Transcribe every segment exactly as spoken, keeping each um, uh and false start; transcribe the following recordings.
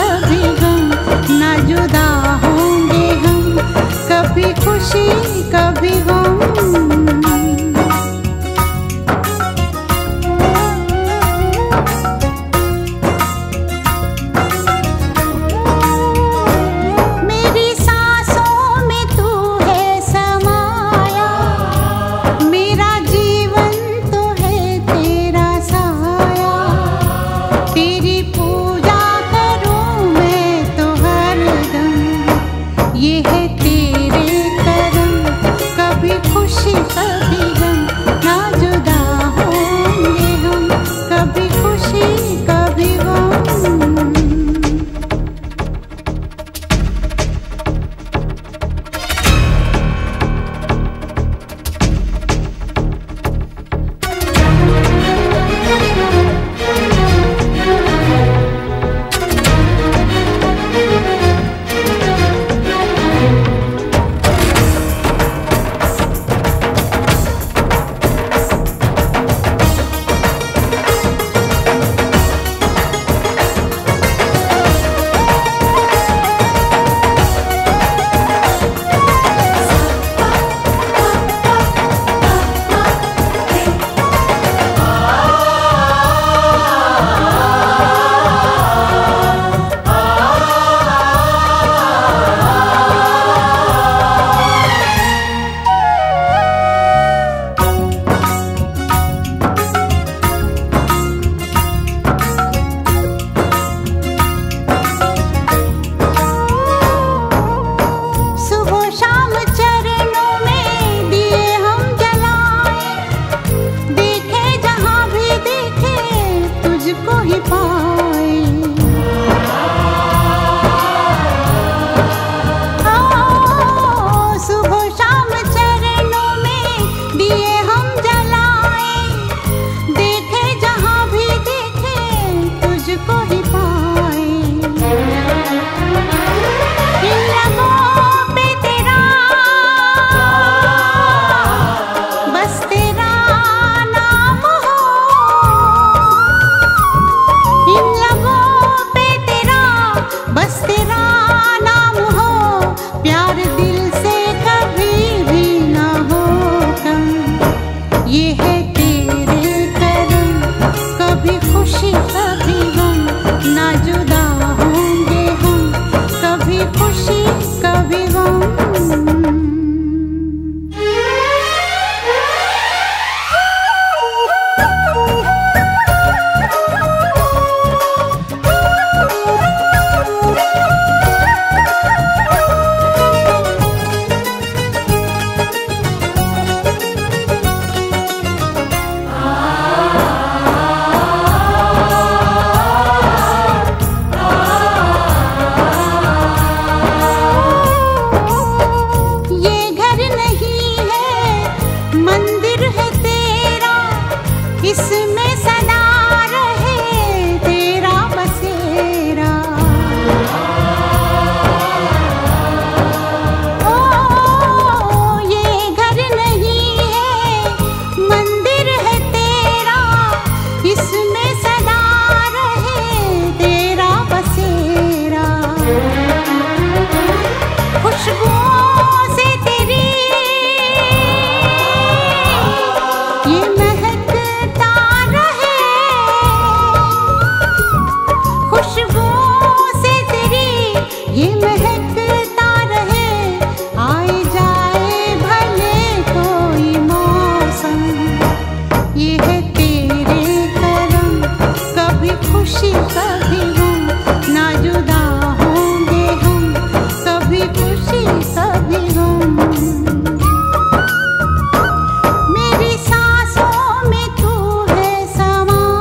कभी गम, ना जुदा होंगे हम, कभी खुशी कभी गम।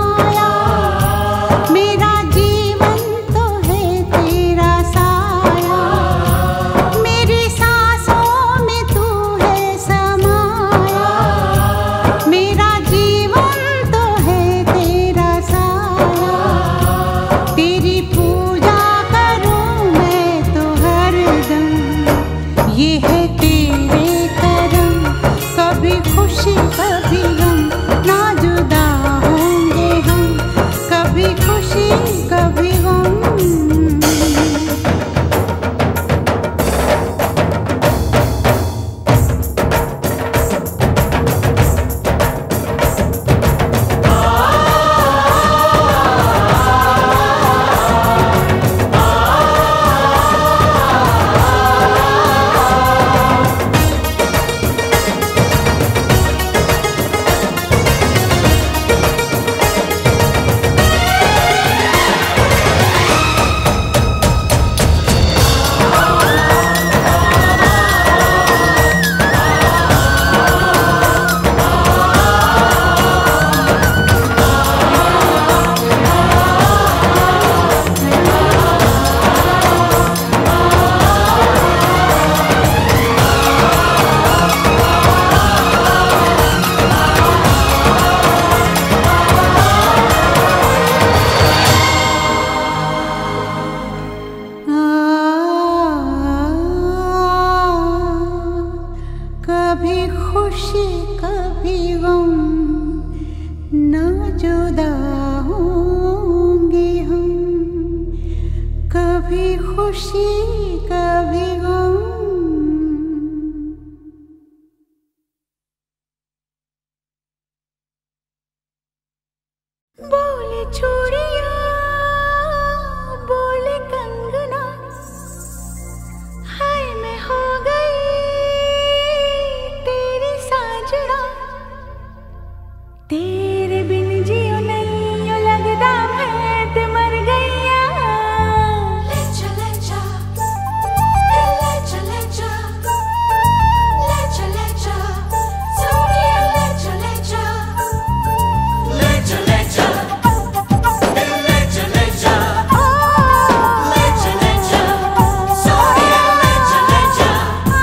साया खुशी कभी गम। बोले चूड़ियां बोले कंगना, हाय मैं हो गई तेरी साजना, तेरे बिन जियो नहीं यो लगदा मैं ते मर गईया। ले चले जा ले चले जा ले चले जा सोनिया, ले चले जा ले चले जा ले चले जा ले चले जा सोनिया, ले चले जा।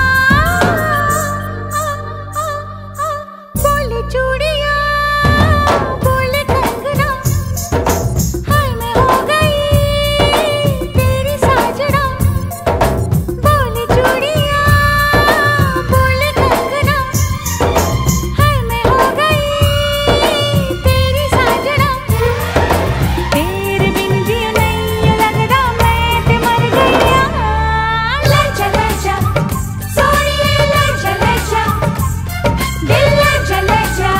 बोले चूड़ियां बोले कंगना, हाय मैं हो गई तेरी साजना, बोले चूड़ियां बोले कंगना, हाय मैं हो गई तेरी साजना, तेरे बिन जियो नहीं यो लगदा मैं ते मर गईया। ले चले जा सोनिए ले चले जा, दिल ले चले जा।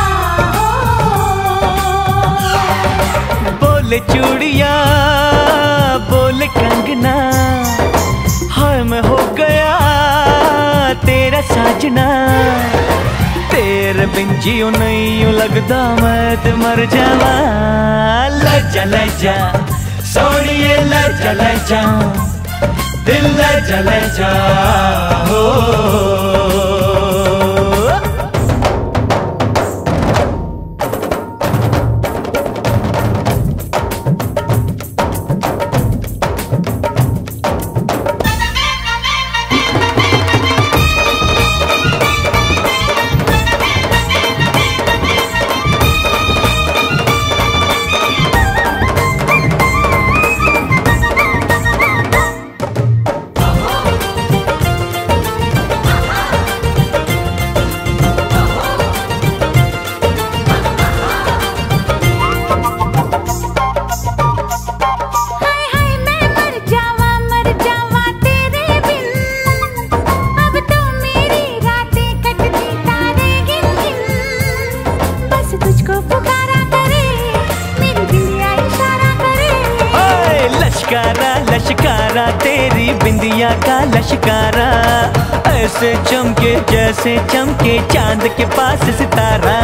बोले चूड़िया बोले कंगना, हाय मैं हो गया तेरा साजना, तेरे बिन जियो नहीं यूं लगदा मैं ते मर जावा। ले जा ले जा सोनिए ले जा ले जा, दिल ले जा ले जा हो। हाय हाय मैं मर जावा मर जावा तेरे बिन, अब तो मेरी रातें कटती तारे गिन गिन, बस तुझको पुकारा करे मेरी बिंदिया इशारा करे। ओए लश्कारा लश्कारा तेरी बिंदिया का लश्कारा, ऐसे चमके जैसे चमके चांद के पास सितारा।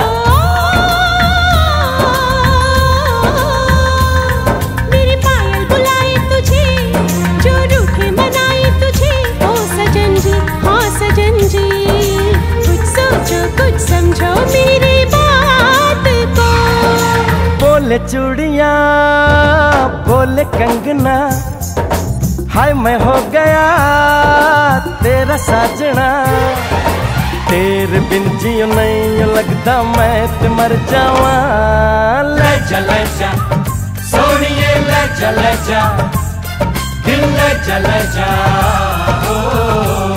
मेरी पायल बुलाए तुझे, जो रूठे मनाए तुझे, ओ सजन जी हाँ सजन जी, कुछ सोचो कुछ समझो मेरी बात को। बोले चूड़िया बोले कंगना, हाय मैं हो गया तेरा साजना, तेरे बिन जियो नहीं लगदा मैं ते मर जावा। ले जा ले जा सोनिए ले जा ले जा, दिल ले जा ले जा ओ।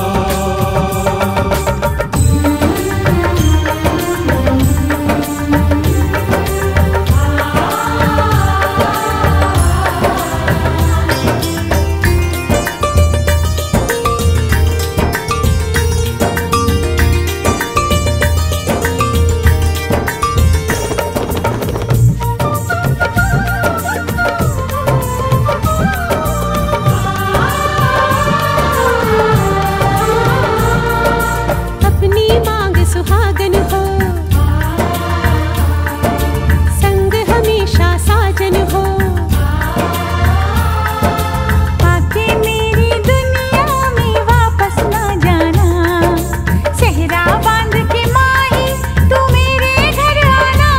अपनी मांग सुहागन हो, संग हमेशा साजन हो, आके मेरी दुनिया में वापस ना जाना, सेहरा बांध के माही तू मेरे घर आना।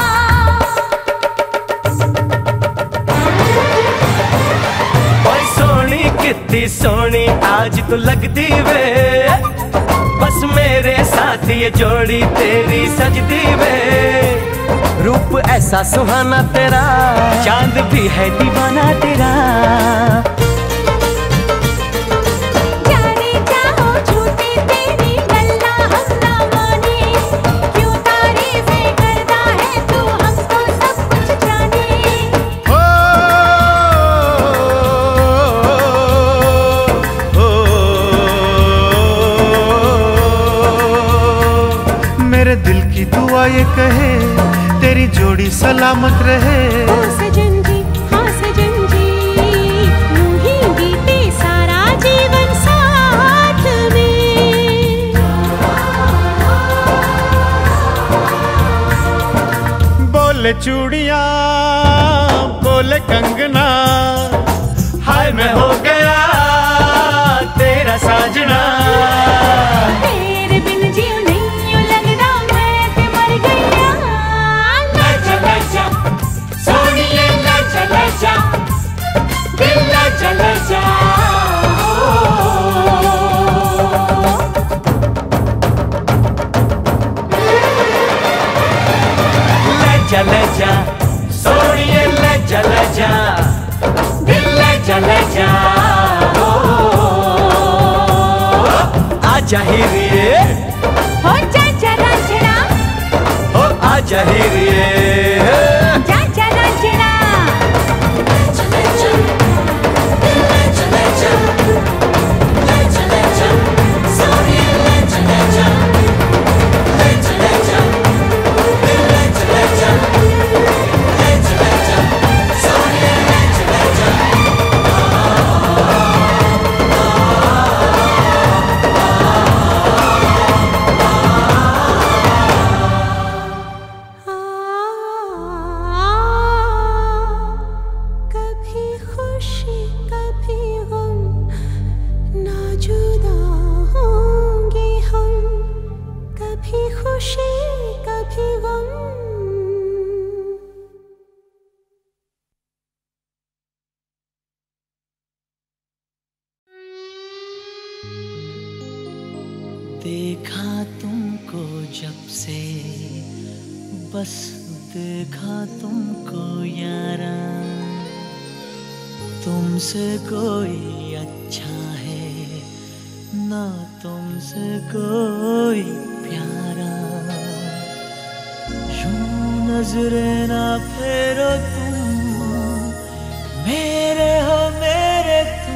ओए सोनी कितनी सोनी आज तो लगदी वे, बस मेरे साथ ये जोड़ी तेरी सजदी वे। रूप ऐसा सुहाना तेरा, चांद भी है दीवाना तेरा। जाने जाओ झूठी तेरी गल्ला हम ना माने, क्यों तारीफें करता है तू हमको सब कुछ जाने। ओ ये कहे तेरी जोड़ी सलामत रहे। ओ सजन जी हाँ सजन जी, यूं ही बीते सारा जीवन साथ में। बोले चूड़ियां बोले कंगना, हाय मैं हो गया तेरा साजना। तेरे बिन जीव नहीं यूं लगदा मैं ते मर गया। लजा लजा सोनिए लजा लजा, दिल लजा लजा। लजा लजा सोनिए लजा लजा, दिल लजा लजा। आजा हीरिए हो जा जा रांझना, ओ आजा हीरिए जा जा रांझना। कभी खुशी कभी गम, ना जुदा होंगे हम। कभी खुशी कभी गम। देखा तुमको जब से, बस देखा तुमको यारा, तुमसे कोई अच्छा है ना तुमसे कोई प्यारा। यूं नजरें ना फेरो तुम, मेरे हो मेरे तुम।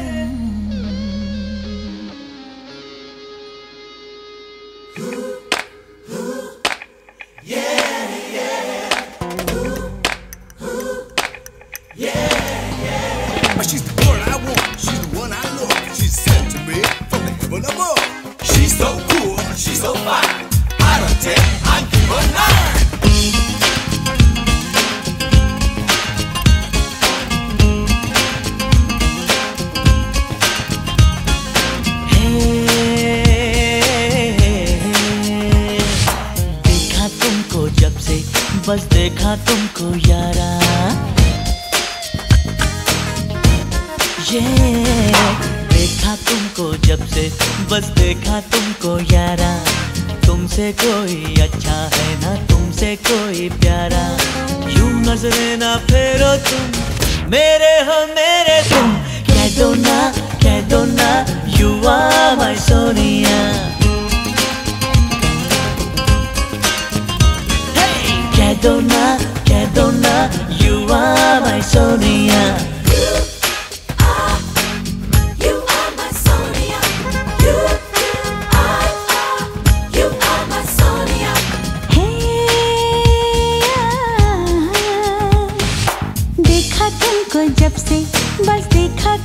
She's the one I want, she's the one I love. She's sent to me from the heaven above. She's so cool, she's so fine. Out of ten, I'd give her nine. देखा तुमको जब से, बस देखा तुमको यारा। ये देखा तुमको जब से, बस देखा तुमको यारा। तुमसे कोई अच्छा है ना तुमसे कोई प्यारा। यूं नजरें ना फेरो तुम, मेरे हो मेरे तुम। कह दो ना कह दो ना, यू आर माय सोनिया। कह दो ना कह दो ना, यू आर माय सोनिया। देखा तुमको जब से, बस देखा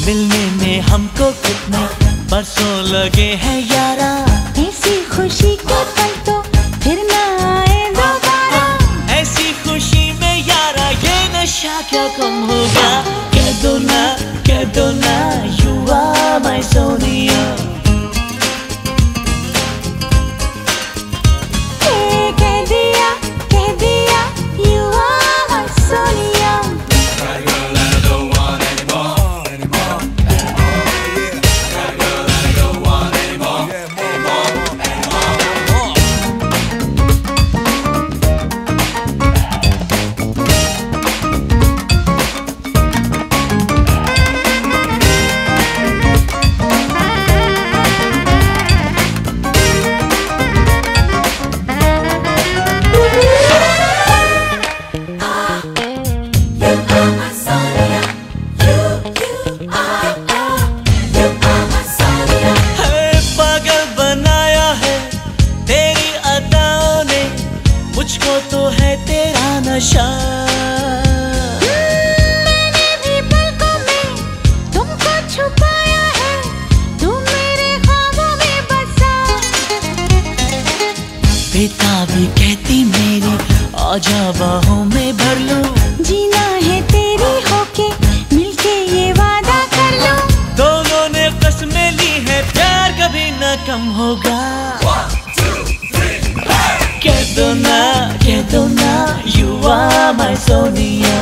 मिलने में हमको कितने बरसों लगे हैं यारा। ऐसी खुशी के पल तो फिर ना आए दोबारा। ऐसी खुशी में यारा ये नशा क्या कम होगा। कह दो ना कह दो ना you are my सोनिया। कह दिया कह दिया you are my सोनिया। मैंने भी पलकों में तुमको छुपाया है, तुम मेरे ख्वाबों में बसा। बेताबी कहती मेरी आजा बाहों में भर लो। जीना है तेरी होके मिलके ये वादा कर लो। दोनों ने कसमें ली है प्यार कभी न कम होगा। कह दो ना कह दो ना you are my सोनिया।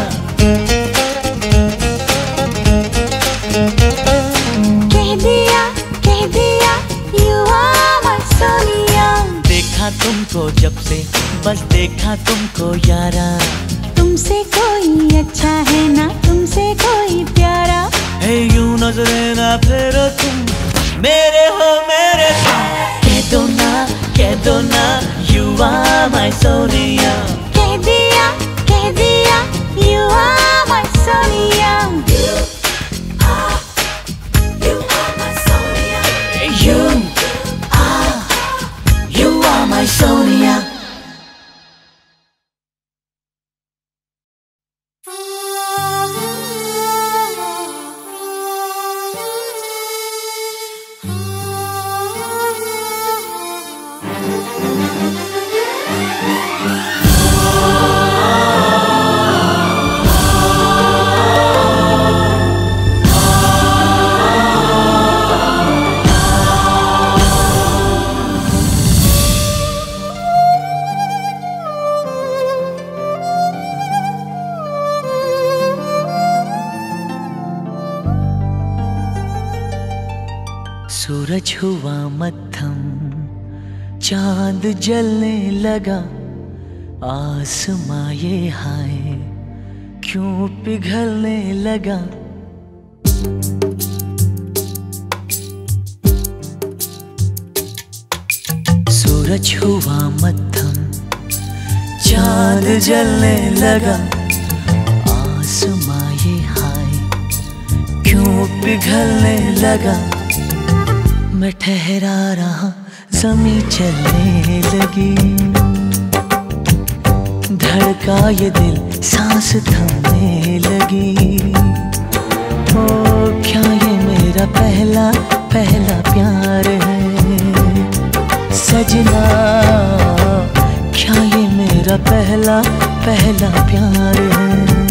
कह दिया कह दिया you are my सोनिया। देखा तुमको जब से बस देखा तुमको यारा। तुमसे कोई अच्छा है ना तुमसे कोई प्यारा। है यूं नजरे ना फेरो तुम मेरे हो मेरे तुम। कह दो ना कह दो ना you are my सोनिया। कह दिया कह दिया you are my Sonia. You are you are my Sonia. You are you are my Sonia. सूरज हुआ मध्यम चांद जलने लगा। आसमां ये हाय क्यों पिघलने लगा। सूरज हुआ मध्यम चांद जलने लगा। आसमां ये हाय क्यों पिघलने लगा। मैं ठहरा रहा ज़मीं चलने लगी। धड़का ये दिल सांस थमने लगी। ओ क्या ये मेरा पहला पहला प्यार है सजना। क्या ये मेरा पहला पहला प्यार है।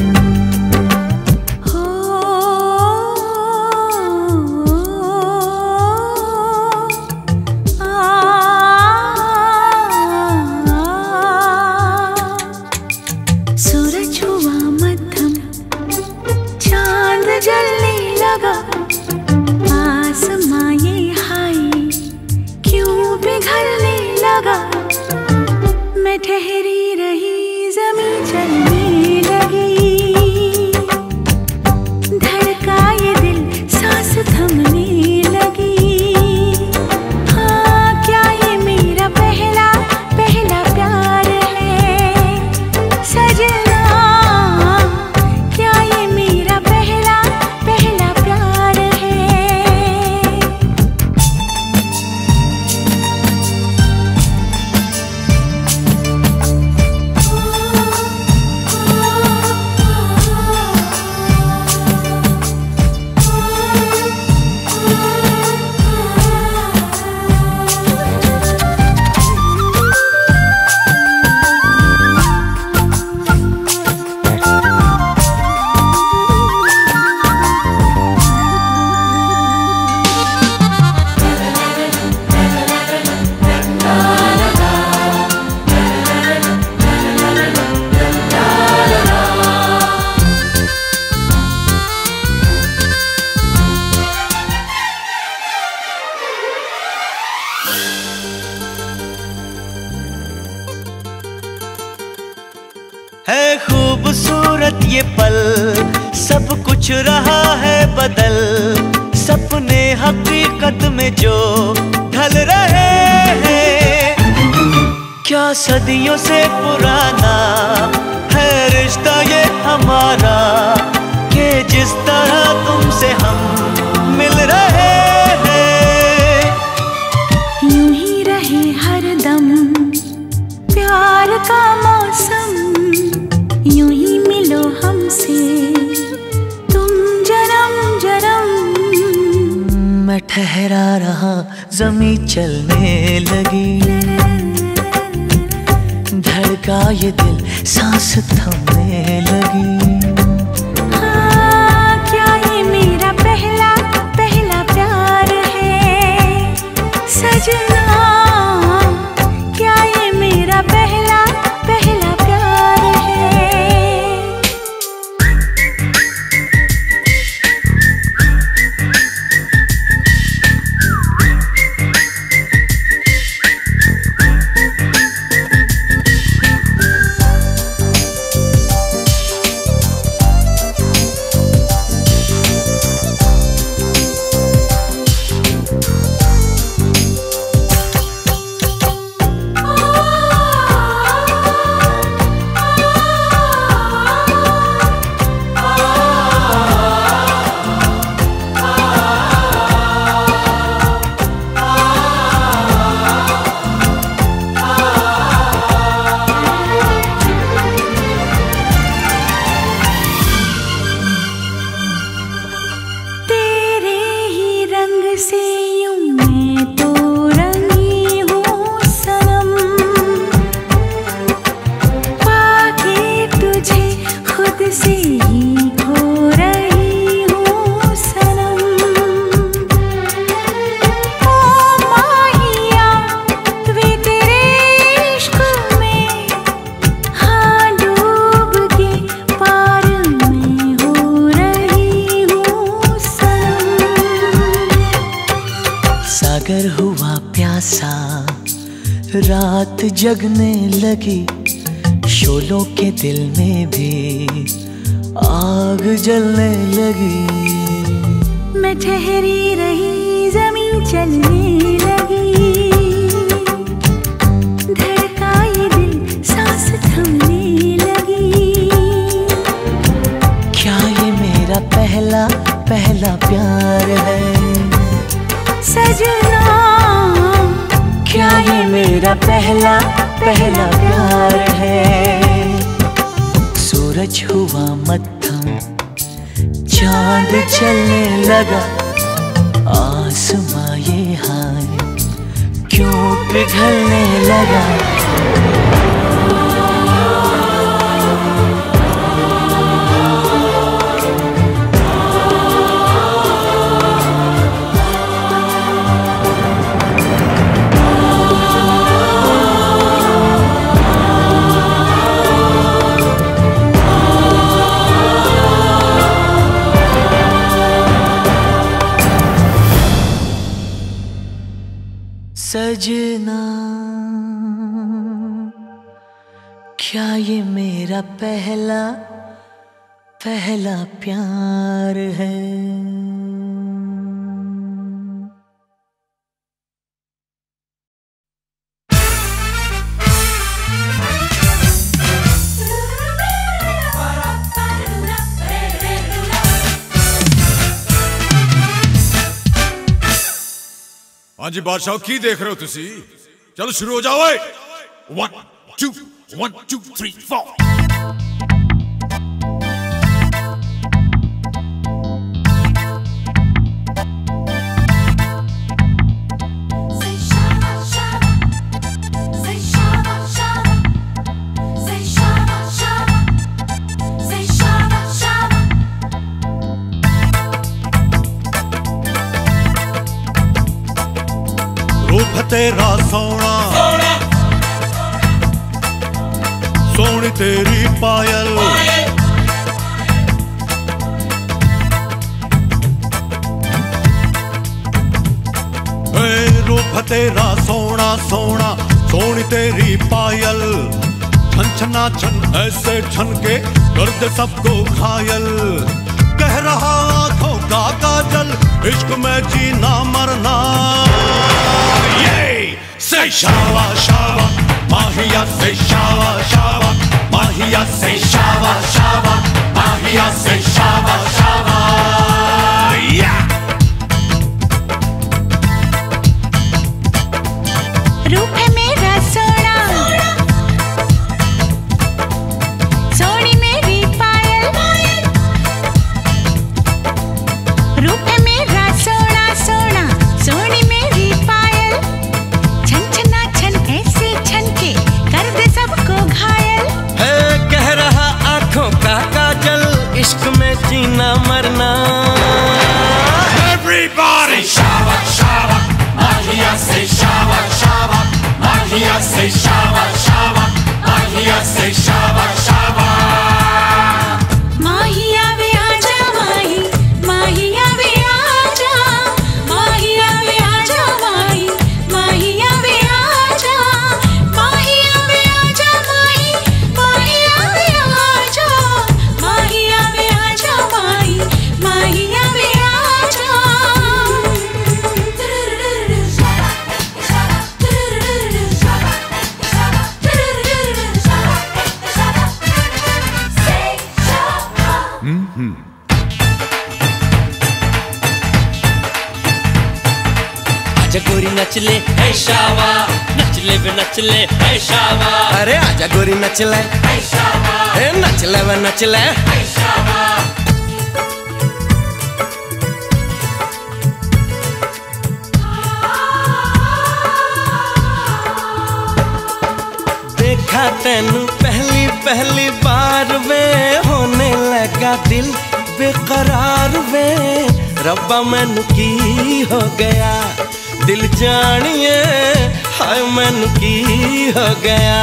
ठहरी रही ज़मीं चलने लगी। धड़का ये दिल सांस थमने लगी। हाँ क्या ये मेरा पहला पहला प्यार है सजना। क्या ये मेरा पहला पहला प्यार है। है खूबसूरत ये पल, सब कुछ रहा है बदल, सपने हकीकत में जो ढल रहे हैं। क्या सदियों से पुराना है रिश्ता ये हमारा, कि जिस तरह तुमसे हम मिल रहे हैं। यूं ही रहे हरदम प्यार का मौसम, यूं ही मिलो हमसे तुम जन्म जन्म। मैं ठहरा रहा ज़मीं चलने लगी, धड़का ये दिल सांस थमने लगी। हाँ, क्या ये मेरा पहला पहला प्यार है सजना, क्या ये मेरा पहला पहला प्यार है। रात जगने लगी, शोलों के दिल में भी आग जलने लगी। मैं ठहरी रही ज़मीं चलने लगी, धड़का ये दिल सांस थमने लगी। क्या ये मेरा पहला पहला प्यार है सजना, क्या ये मेरा पहला पहला प्यार है। सूरज हुआ मद्धम, चांद चलने लगा, आसमां ये हाय क्यों पिघलने लगा। सजना, क्या ये मेरा पहला पहला प्यार है। हाँ जी बादशाह, की देख रहे हो तुसी? चलो शुरू हो जाओ। One two one two three four. तेरा सोना सोनी तेरी पायल, रूप तेरा सोना सोना सोनी तेरी पायल, छन छना छन ऐसे छन के कर दे सबको घायल। कह रहा आंखों का काजल इश्क में जीना मरना। ये से शावा शावा माहिया से शावा शावा माहिया से शावा शावा माहिया से शावा शावा। रूप है मेरा सोना, सोनी मेरी पायल। रूप है मेरा सोना सोना, सोनी मेरी पायल। छन छना छन ऐसे छन के कर दे सबको घायल। है कह रहा आंखों का काजल इश्क में जीना मरना। Everybody शावा शावा माहिया से शावा शावा माहिया से शावा शावा माहिया से शावा शावा। माहिया वे आजा माही, माहिया वे आजा, माहिया वे आजा माही, माहिया वे आजा, माहिया वे आजा माही, माहिया वे आजा, माहिया वे आजा माही, माहिया वे आजा। आजा गोरी नचले है शावा, नचले वे नचले है शावा। अरे आजा गोरी नचले है शावा, ए नचले वे नचले है शावा। देखा तेनू पहली पहली बार वे होने लगा दिल बेकरार वे। रब्बा मैनू की हो गया दिल जानिए, हाय मैनू की हो गया।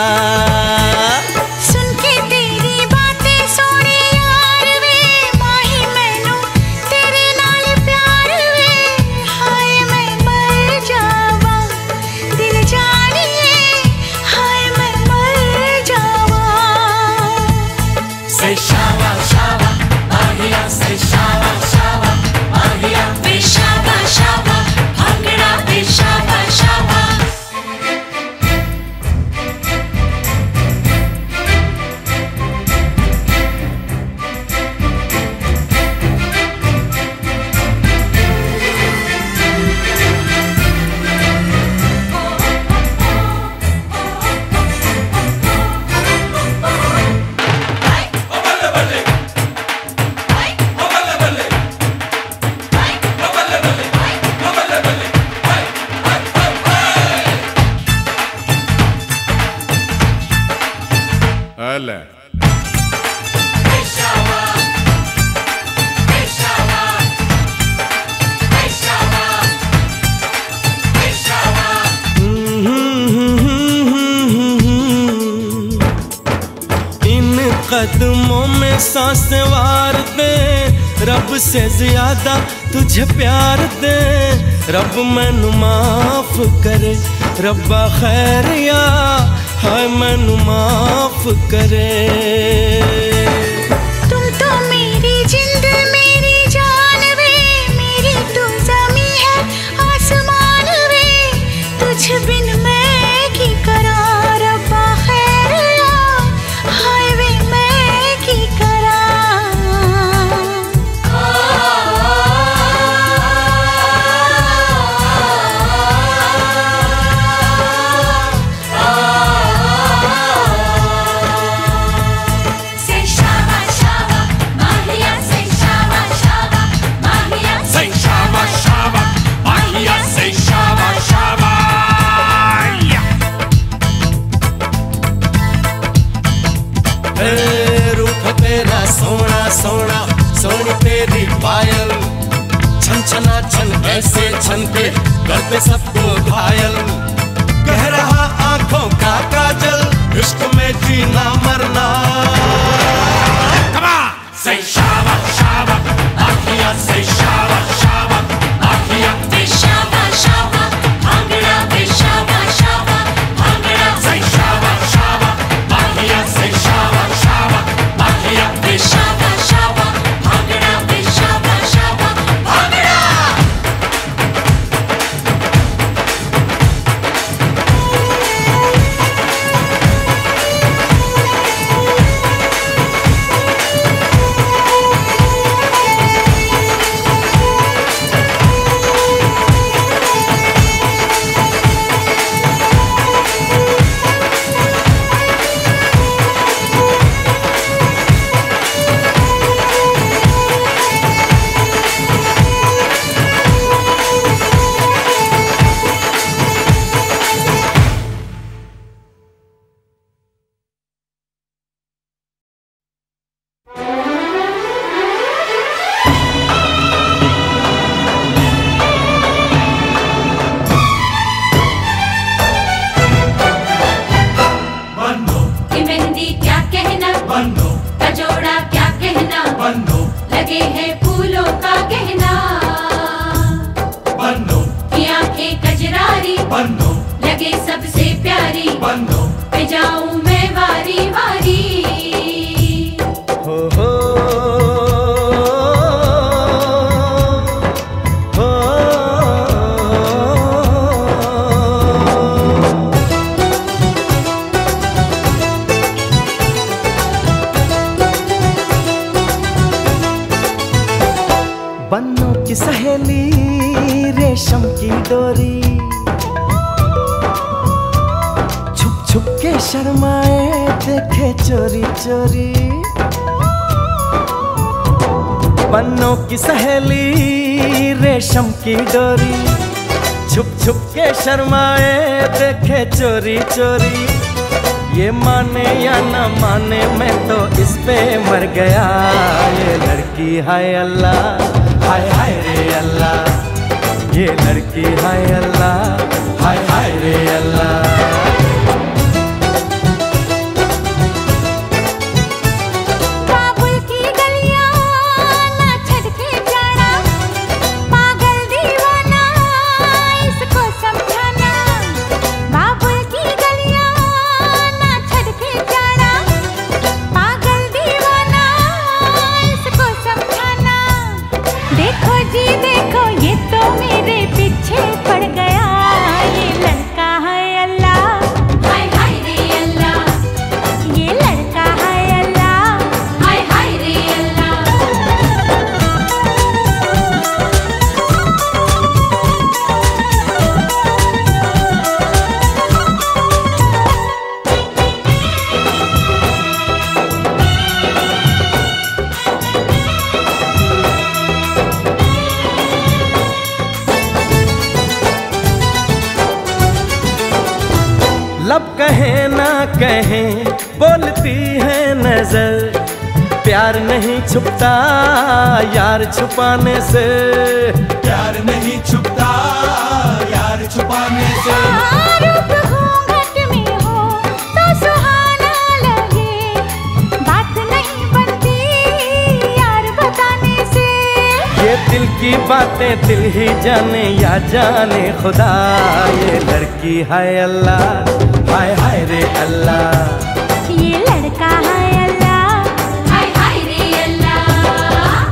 सुन के तेरी बातें सोने यार वे, माही मैनू तेरे नाल प्यार वे। हाय मैं मर जावा दिल जानिए, हाय मैं मर जावा। से शावा शावा माहिया से शावा शावा माहिया वे शाबा शाबा भांगड़ा वे शाबा शाबा। अले इन कदमों में सांसें वार दे, रब से ज्यादा तुझे प्यार दे। रब मैनू माफ करे, रब्बा खैरिया हाय मैनू माफ करे। तुम तो मेरी जिंद मेरी जान वे, मेरी तू ज़मीं है आसमान वे। तुझ बिन मैं की करा रब्बा खैरिया, हाय वे मैं की करा। से शाबा शाबा माहिया से शाबा शाबा माहिया से शावा शावा माहिया से शावा शावा। ए रूप तेरा सोना सोना, सोनी तेरी पायल। छन छना छन ऐसे छन के करते सबको घायल। कह रहा आंखों का काजल इश्क में जीना मरना। से शावा शावा माहिया से शावा शावा माहिया वे शाबा शाबा भांगड़ा वे शाबा शाबा भांगड़ा से शावा शावा बन्नो का जोड़ा क्या कहना, बन्नो लगे हैं फूलों का गहना। बन्नो की आंखें कजरारी, बन्नो लगे सबसे प्यारी। बन्नो पे जाऊं मैं वारी वारी। हो हो हो बन्नों की सहेली रेशम की डोरी, छुप छुप के शर्माए देखे चोरी चोरी। बन्नों की सहेली रेशम की डोरी, छुप छुप के शर्माए देखे चोरी चोरी। ये माने या न माने मैं तो इस पे मर गया। ये लड़की हाय अल्लाह, हाय हाय रे अल्लाह। ये लड़की हाय अल्लाह, हाय हाय रे अल्लाह। बाबुल की गलियां ना छड़ के जाना, पागल दीवाना इसको समझाना। बाबुल की गलियां ना छड़ के जाना, पागल दीवाना इसको समझाना। देखो जी देखो ये तो मेरे पीछे पड़ गया। ये लड़का है अल्लाह, हाय हाय रे अल्लाह, ये लड़का है अल्लाह। हाय हाय रे अल्लाह। लब कहे ना कहे बोलती है नजर, प्यार नहीं छुपता यार छुपाने से। प्यार नहीं छुपता यार छुपाने से। रूप घूंघट में हो तो सुहाना लगे, बात नहीं बनती यार बताने से। ये दिल की बातें दिल ही जाने या जाने खुदा। ये लड़की हाय अल्लाह, हाय हाय रे अल्लाह। ये लड़का है अल्लाह, हाय हाय रे अल्लाह।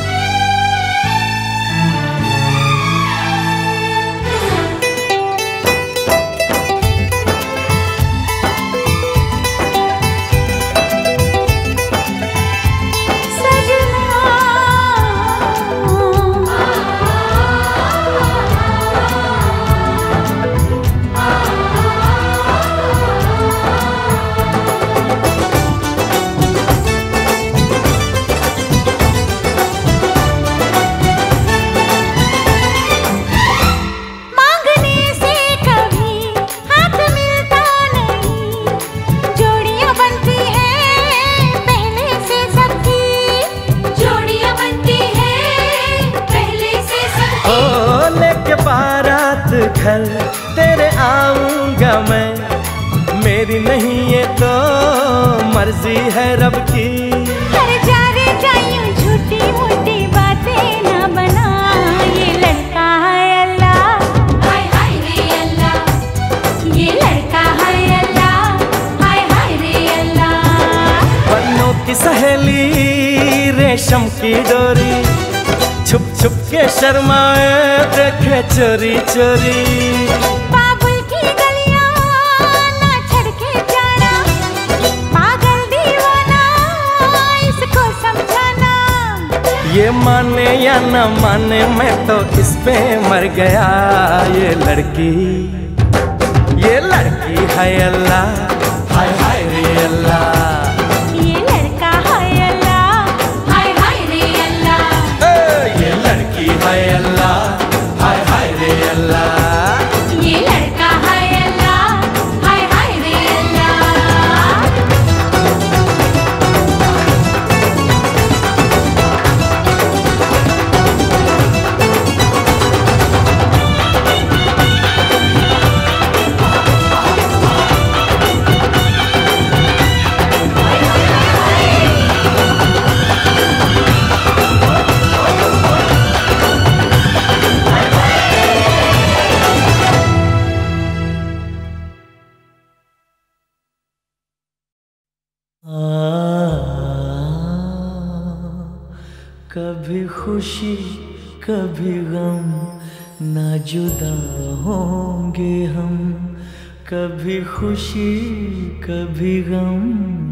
मांगने से कभी हाथ मिलता नहीं, जोड़ियां बनती हैं पहले से सबकी। जोड़ियां बनती हैं पहले से सबकी। ओ लेके बारात घर तेरे आऊंगा मैं, मेरी नहीं ये तो मर्जी है रब की। कर जा रे जायूं झूठी मूठी बातें ना बना। ये लड़का है अल्लाह, हाय हाय रे अल्लाह। ये लड़का है अल्लाह, हाय हाय रे अल्लाह। बन्नों की सहेली रेशम की डोरी, छुप छुप के शर्माए देखे चोरी चोरी। बाबुल की गलियां ना छड़ के जाना, पागल दीवाना इसको समझाना। ये माने या न माने मैं तो इस पे मर गया। ये लड़की, ये लड़की है अल्लाह, हाय हाय रे अल्लाह। ये लड़का है अल्लाह, हाय हाय रे अल्लाह। ए, ये लड़की है अल्लाह, हाय हाय रे अल्लाह। ये लड़का है अल्लाह, हाय हाय रे अल्लाह। कभी खुशी कभी गम, ना जुदा होंगे हम, कभी खुशी कभी गम।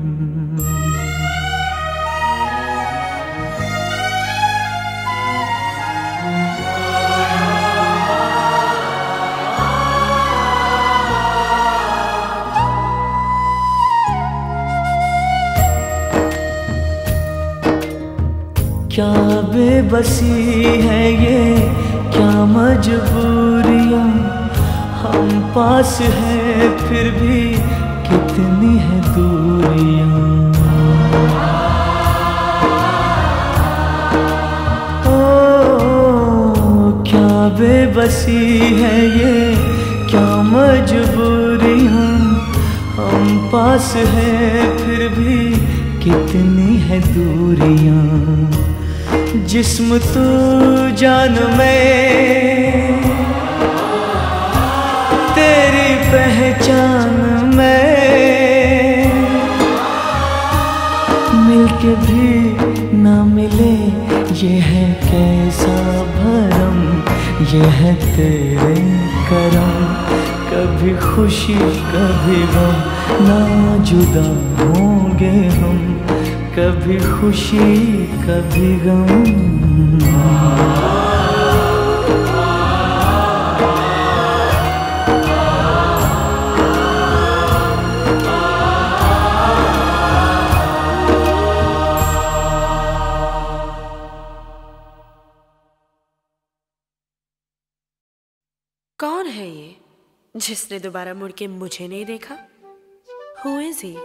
क्या बेबसी है ये, क्या मजबूरियां, हम पास हैं फिर भी कितनी है दूरियां। ओ क्या बेबसी है ये, क्या मजबूरियां, हम पास हैं फिर भी कितनी है दूरियां। जिस्म तू जान में, तेरी पहचान में, मिलके भी ना मिले ये है कैसा भरम, ये है तेरे करम। कभी खुशी कभी गम, ना जुदा होंगे हम, कभी खुशी कभी गम। कौन है ये जिसने दोबारा मुड़ के मुझे नहीं देखा? Who is he?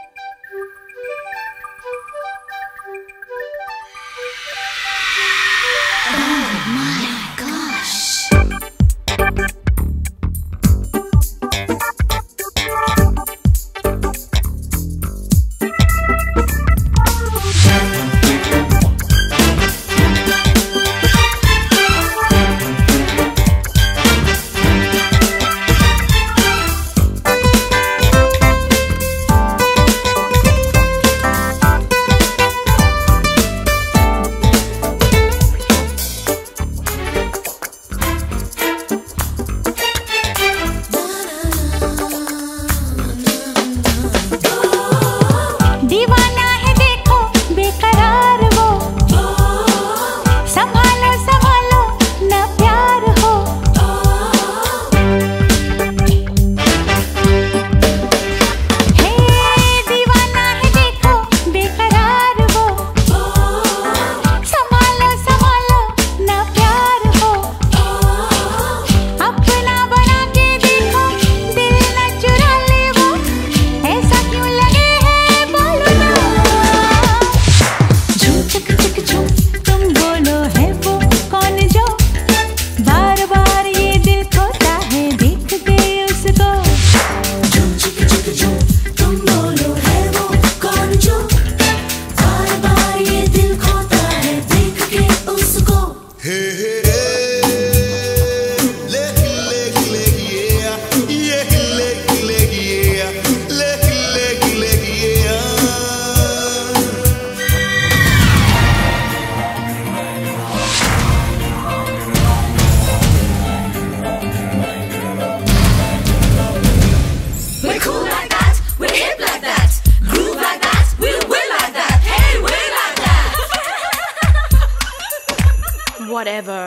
Whatever.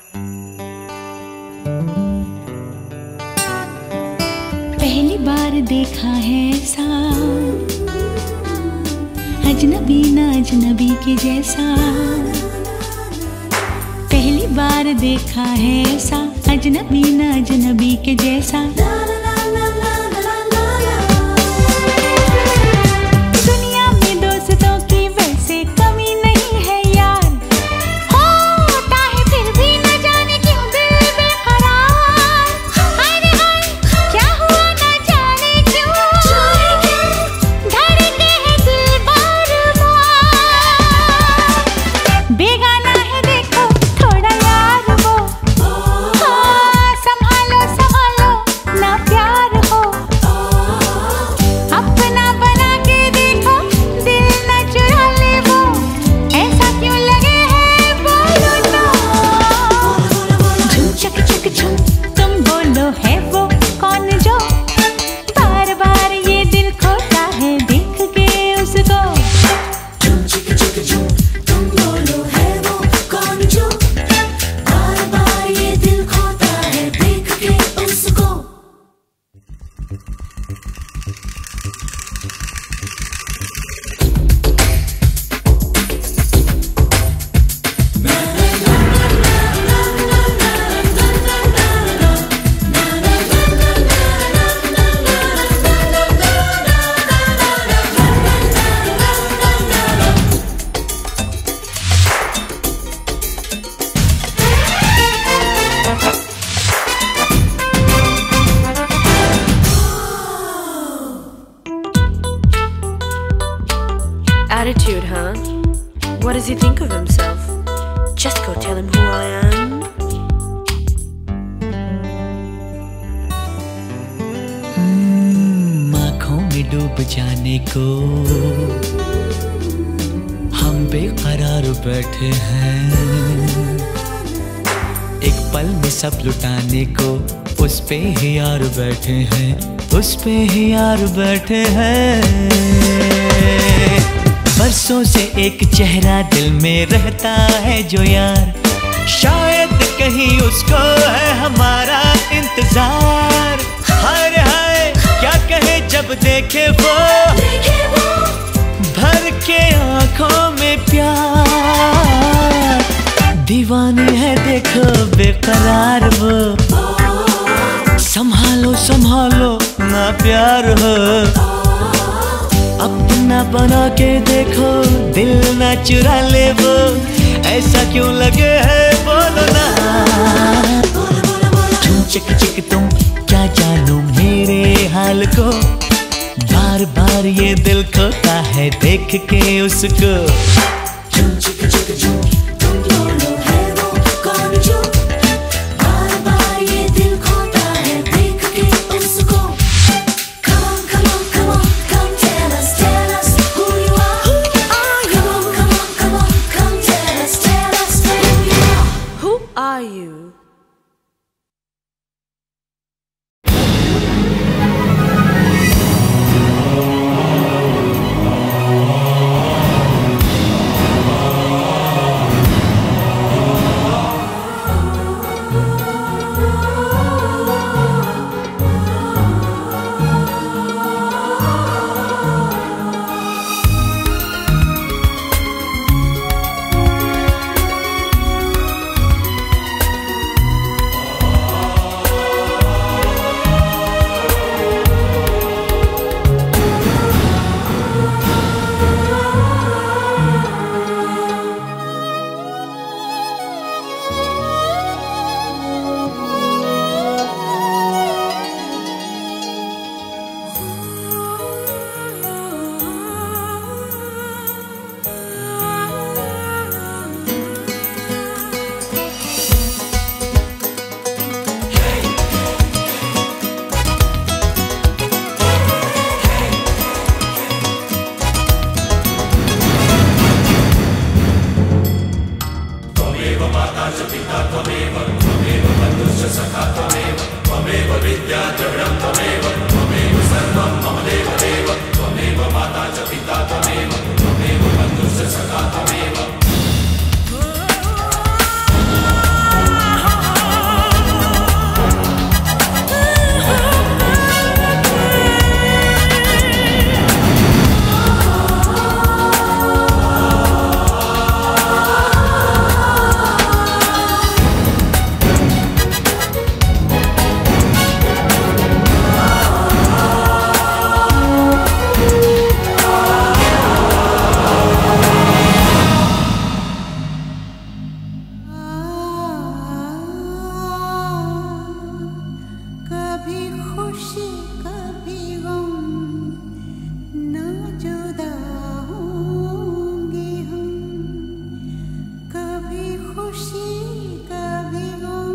पहली बार देखा है ऐसा, अजनबी ना अजनबी के जैसा। पहली बार देखा है ऐसा, अजनबी ना अजनबी के जैसा। दुनिया में दोस्तों की वैसे कमी नहीं है यार, होता है फिर भी न जाने क्यों दिल बेकरार। अरे हाय क्या हुआ न जाने क्यों, धड़के है दिल बार बार। बेगाना है देखो थोड़ा यार वो, हाँ संभालो संभालो ना। What does he think of himself? Just go tell him who I am. आँखों में डूब जाने को हम बेकरार बैठे हैं, एक पल में सब लुटाने को उस पे ही यार बैठे हैं, उस पे ही यार बैठे हैं। बरसों से एक चेहरा दिल में रहता है जो यार, शायद कहीं उसको है हमारा इंतजार। हाय हाय क्या कहे जब देखे वो, भर के आंखों में प्यार, दीवानी है देखो बेकरार वो। संभालो संभालो ना प्यार हो, अपना बना के देखो दिल ना चुरा ले वो, ऐसा क्यों लगे है बोलो ना। तुम चिक चिक तुम क्या जानो मेरे हाल को, बार बार ये दिल खोता है देख के उसको। चुम चिक चिक चुम तुम बोलो है वो कौन जो, बार बार ये दिल खोता है देख के उसको। Come on, come on, come on, come tell us, tell us who you are. Who are you? Come on, come on, come tell us, tell us who you are. Who are you? कभी खुशी कभी गम, ना जुदा होंगे हम, कभी खुशी कभी गम।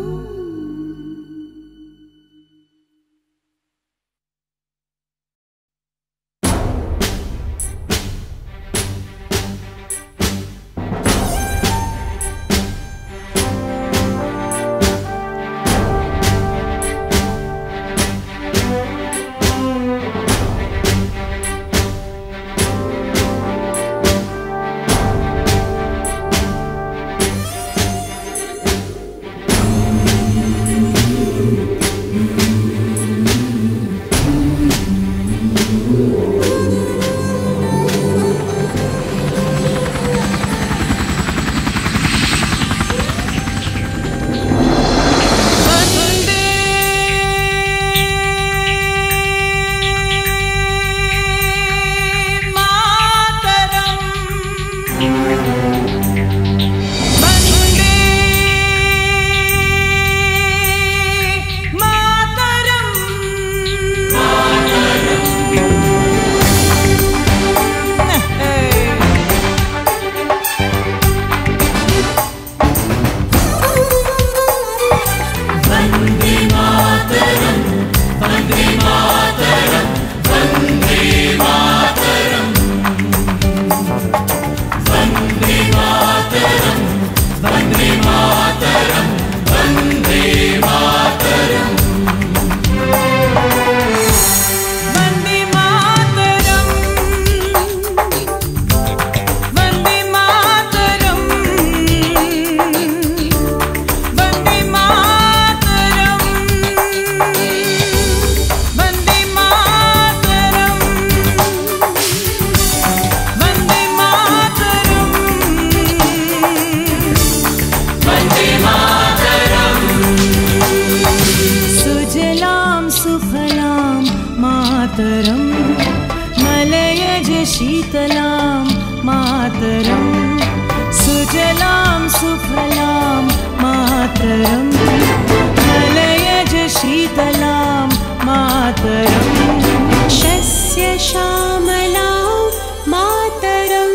सुजलां सुफलां मातरं मलयज शीतलां मातरं शस्य श्यामलां मातरम्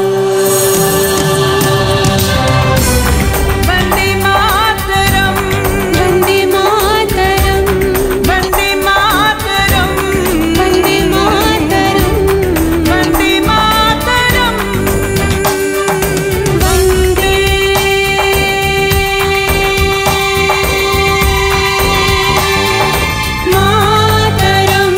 वन्दे मातरं वन्दे मातरम् वन्दे मातरं वन्दे मातरम् वन्दे मातरं वन्दे मातरम्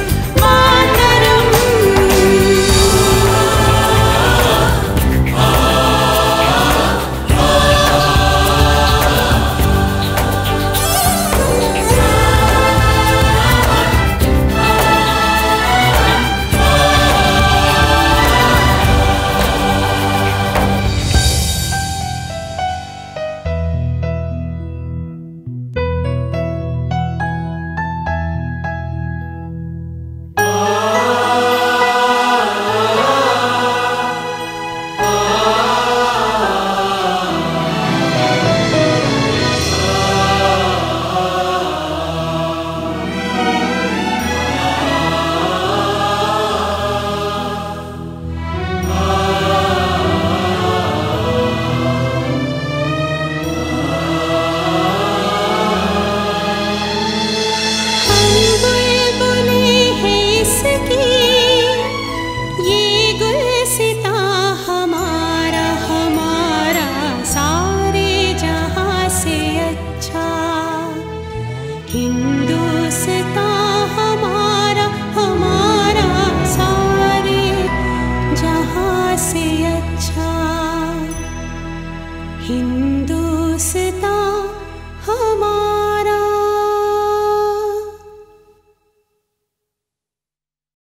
बुलबुलें हैं इसकी, ये गुलसिता हमारा हमारा सारे जहां से अच्छा। हिंदुस्तां हमारा हमारा सारे जहां से अच्छा। हिंदुस्तां